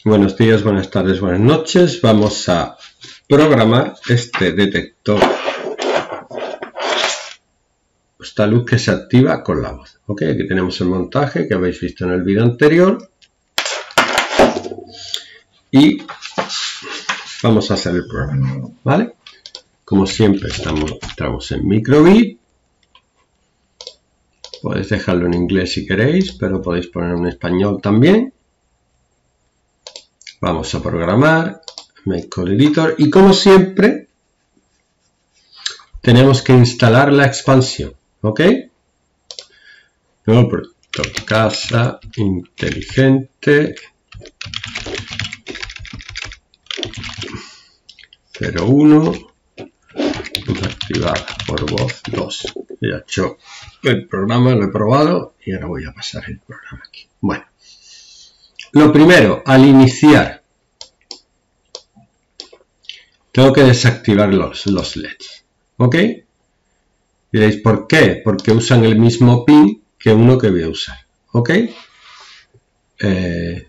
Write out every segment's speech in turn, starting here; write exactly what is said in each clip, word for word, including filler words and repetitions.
Buenos días, buenas tardes, buenas noches. Vamos a programar este detector. Esta luz que se activa con la voz. Ok, aquí tenemos el montaje que habéis visto en el vídeo anterior. Y vamos a hacer el programa, ¿vale? Como siempre estamos, estamos en microbit. Podéis dejarlo en inglés si queréis, pero podéis ponerlo en español también. Vamos a programar, Make Code Editor, y como siempre tenemos que instalar la expansión, ¿ok? Nuevo proyecto, casa inteligente cero uno, luz activada por voz dos. Ya he hecho el programa, lo he probado y ahora voy a pasar el programa aquí. Bueno. Lo primero, al iniciar, tengo que desactivar los, los L E Ds. ¿Ok? Diréis, ¿por qué? Porque usan el mismo pin que uno que voy a usar. ¿Ok? Eh,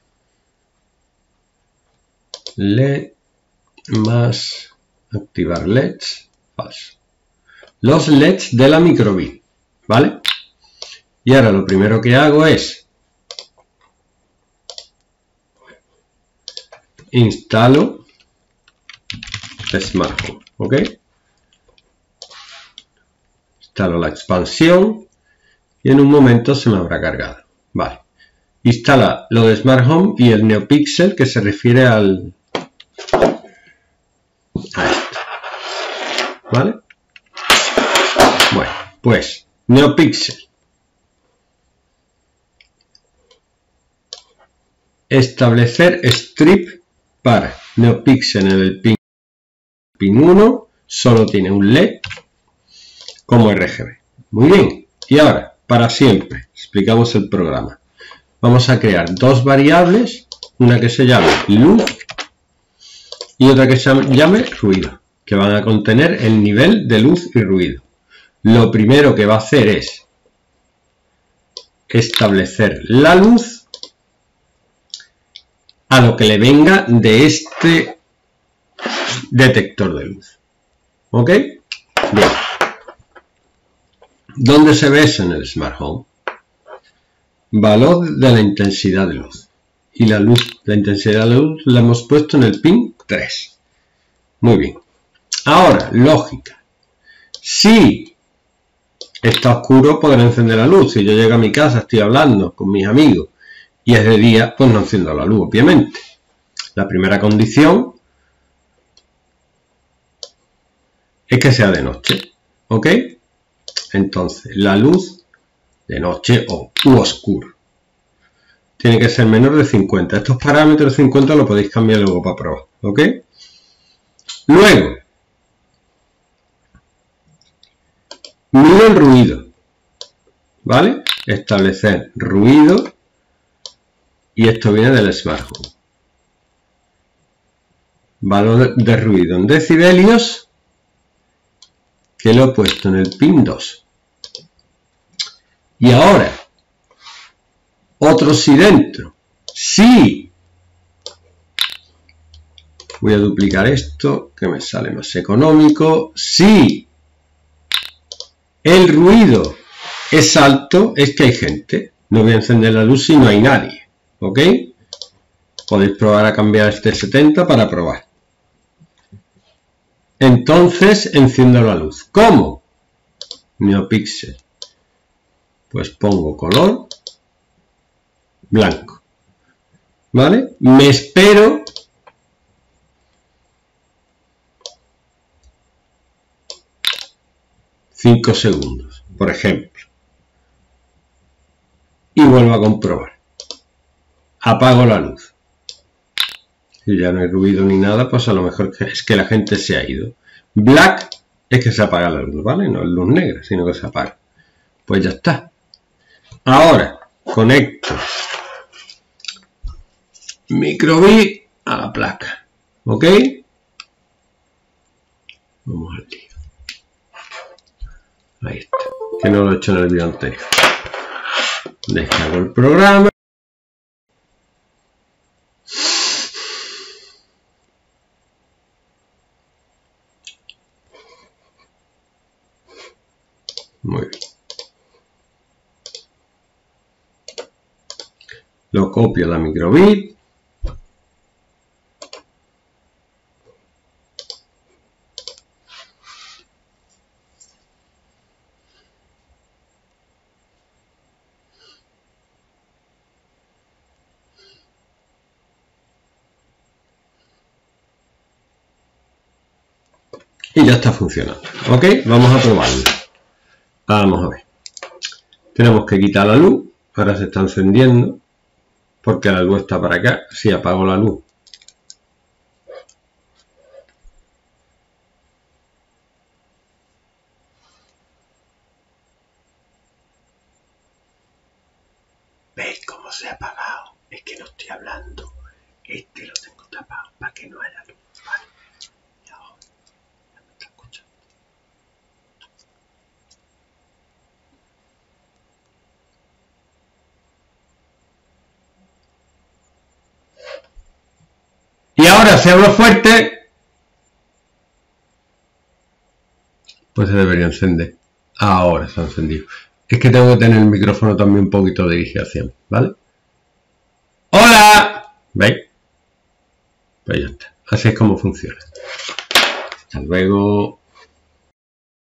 L E D más activar L E Ds. Falso. Los L E Ds de la microbit. ¿Vale? Y ahora lo primero que hago es instalo Smart Home, ¿ok? Instalo la expansión y en un momento se me habrá cargado. Vale. Instala lo de Smart Home y el NeoPixel que se refiere al a esto. ¿Vale? Bueno, pues NeoPixel. Establecer strip para NeoPixel en el pin, pin uno, solo tiene un L E D como R G B. Muy bien, y ahora, para siempre, explicamos el programa. Vamos a crear dos variables, una que se llame luz y otra que se llame ruido, que van a contener el nivel de luz y ruido. Lo primero que va a hacer es establecer la luz a lo que le venga de este detector de luz. ¿Ok? Bien. ¿Dónde se ve eso en el Smart Home? Valor de la intensidad de luz. Y la luz, la intensidad de luz la hemos puesto en el pin tres. Muy bien. Ahora, lógica. Si está oscuro, podré encender la luz. Si yo llego a mi casa, estoy hablando con mis amigos y es de día, pues no enciendo la luz, obviamente. La primera condición es que sea de noche, ¿ok? Entonces, la luz de noche o u oscuro tiene que ser menor de cincuenta. Estos parámetros de cincuenta lo podéis cambiar luego para probar, ¿ok? Luego, mido el ruido, ¿vale? Establecer ruido. Y esto viene del Smart Home. Valor de ruido en decibelios, que lo he puesto en el pin dos. Y ahora, otro si dentro. Sí. Voy a duplicar esto, que me sale más económico. Sí. El ruido es alto, es que hay gente. No voy a encender la luz si no hay nadie. ¿Ok? Podéis probar a cambiar este setenta para probar. Entonces enciendo la luz. ¿Cómo? NeoPixel. Pues pongo color blanco. ¿Vale? Me espero cinco segundos, por ejemplo. Y vuelvo a comprobar. Apago la luz. Si ya no hay ruido ni nada, pues a lo mejor es que la gente se ha ido. Black es que se apaga la luz, ¿vale? No es luz negra, sino que se apaga. Pues ya está. Ahora, conecto microbit a la placa. ¿Ok? Vamos al lío. Ahí está. Que no lo he hecho en el vídeo anterior. Descargo el programa. Muy bien. Lo copio a la microbit. Y ya está funcionando. Ok, vamos a probarlo. Vamos a ver. Tenemos que quitar la luz. Ahora se está encendiendo. Porque la luz está para acá. Si apago la luz. ¿Veis cómo se ha apagado? Es que no estoy hablando. Este lo tengo tapado para que no haya luz. Vale. Y ahora ya me está escuchando. Y ahora si hablo fuerte, pues se debería encender. Ahora se ha encendido. Es que tengo que tener el micrófono también un poquito de digitación, ¿vale? ¡Hola! ¿Veis? Pues ya está. Así es como funciona. Hasta luego.